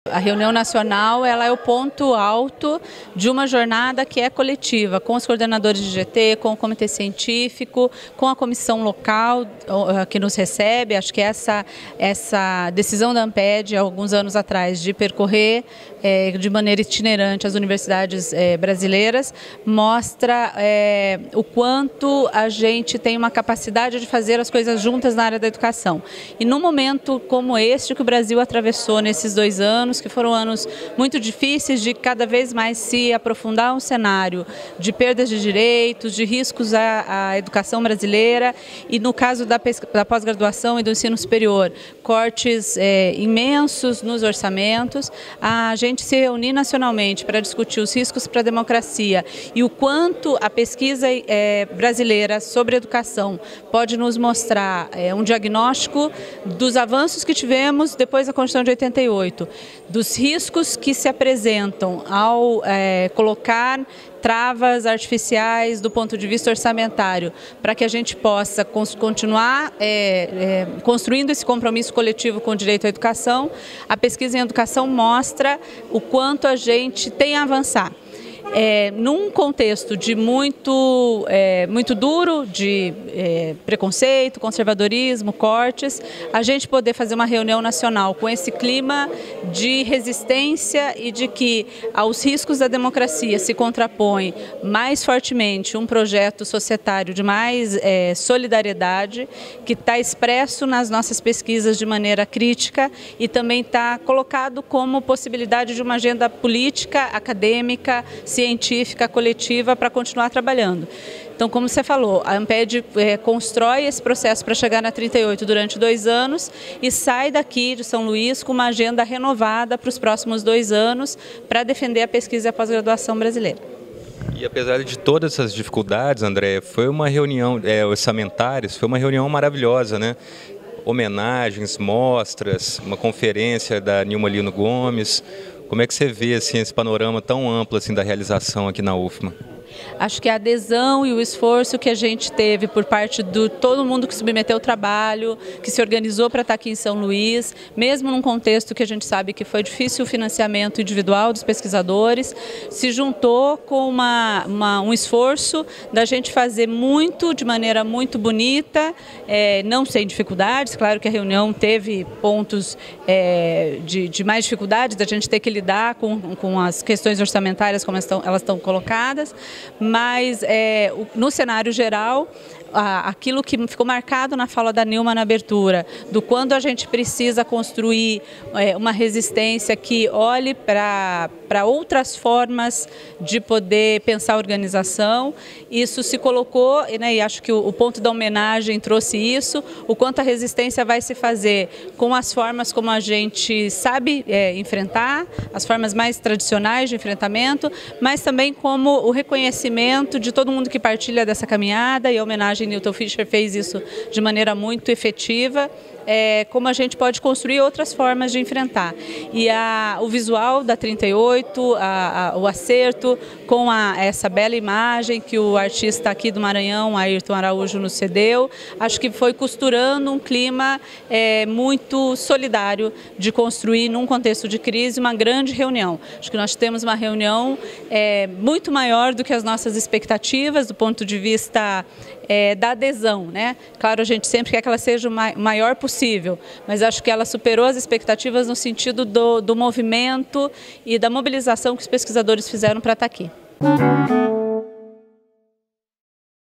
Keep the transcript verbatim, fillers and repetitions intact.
A reunião nacional ela é o ponto alto de uma jornada que é coletiva, com os coordenadores de G T, com o comitê científico, com a comissão local que nos recebe. Acho que essa, essa decisão da ANPED, há alguns anos atrás, de percorrer é, de maneira itinerante as universidades é, brasileiras, mostra é, o quanto a gente tem uma capacidade de fazer as coisas juntas na área da educação. E num momento como este que o Brasil atravessou nesses dois anos, que foram anos muito difíceis de cada vez mais se aprofundar um cenário de perdas de direitos, de riscos à, à educação brasileira e no caso da, da pós-graduação e do ensino superior, cortes é, imensos nos orçamentos, a gente se reunir nacionalmente para discutir os riscos para a democracia e o quanto a pesquisa é, brasileira sobre educação pode nos mostrar é, um diagnóstico dos avanços que tivemos depois da Constituição de oitenta e oito, dos riscos que se apresentam ao é, colocar travas artificiais do ponto de vista orçamentário, para que a gente possa continuar é, é, construindo esse compromisso coletivo com o direito à educação. A pesquisa em educação mostra o quanto a gente tem a avançar. É, num contexto de muito, é, muito duro, de é, preconceito, conservadorismo, cortes, a gente poder fazer uma reunião nacional com esse clima de resistência e de que aos riscos da democracia se contrapõe mais fortemente um projeto societário de mais é, solidariedade, que está expresso nas nossas pesquisas de maneira crítica e também está colocado como possibilidade de uma agenda política, acadêmica, científica, coletiva, para continuar trabalhando. Então, como você falou, a ANPED é, constrói esse processo para chegar na trinta e oito durante dois anos e sai daqui de São Luís com uma agenda renovada para os próximos dois anos para defender a pesquisa e a pós-graduação brasileira. E apesar de todas essas dificuldades, André, foi uma reunião é, orçamentária, foi uma reunião maravilhosa, né? Homenagens, mostras, uma conferência da Nilma Lino Gomes. Como é que você vê assim, esse panorama tão amplo assim, da realização aqui na U F M A? Acho que a adesão e o esforço que a gente teve por parte de todo mundo que submeteu o trabalho, que se organizou para estar aqui em São Luís, mesmo num contexto que a gente sabe que foi difícil o financiamento individual dos pesquisadores, se juntou com uma, uma, um esforço da gente fazer muito, de maneira muito bonita, é, não sem dificuldades. Claro que a reunião teve pontos é, de, de mais dificuldades, da gente ter que lidar com, com as questões orçamentárias como elas estão, elas estão colocadas, mas é, no cenário geral, aquilo que ficou marcado na fala da Nilma na abertura, do quando a gente precisa construir é, uma resistência que olhe para para outras formas de poder pensar a organização, isso se colocou, né, e acho que o, o ponto da homenagem trouxe isso, o quanto a resistência vai se fazer com as formas como a gente sabe é, enfrentar, as formas mais tradicionais de enfrentamento, mas também como o reconhecimento de todo mundo que partilha dessa caminhada, e a homenagem Newton Fischer fez isso de maneira muito efetiva, é, como a gente pode construir outras formas de enfrentar. E a, o visual da trinta e oito, a, a, o acerto com a, essa bela imagem que o artista aqui do Maranhão, Ayrton Araújo, nos cedeu, acho que foi costurando um clima é, muito solidário de construir, num contexto de crise, uma grande reunião. Acho que nós temos uma reunião é, muito maior do que as nossas expectativas, do ponto de vista é, da adesão, né? Claro, a gente sempre quer que ela seja o maior possível, mas acho que ela superou as expectativas no sentido do, do movimento e da mobilização que os pesquisadores fizeram para estar aqui.